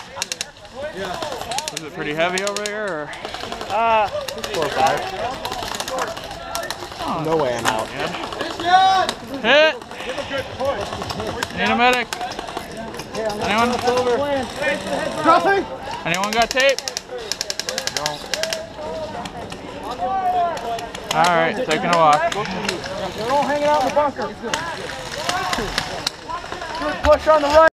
Is it pretty heavy over here? Or? 4 or 5. Oh, no way I'm out. Hit! Need a medic. Anyone? Dropping! Anyone got tape? No. Alright, taking a walk. They're all hanging out in the bunker. Good push on the right.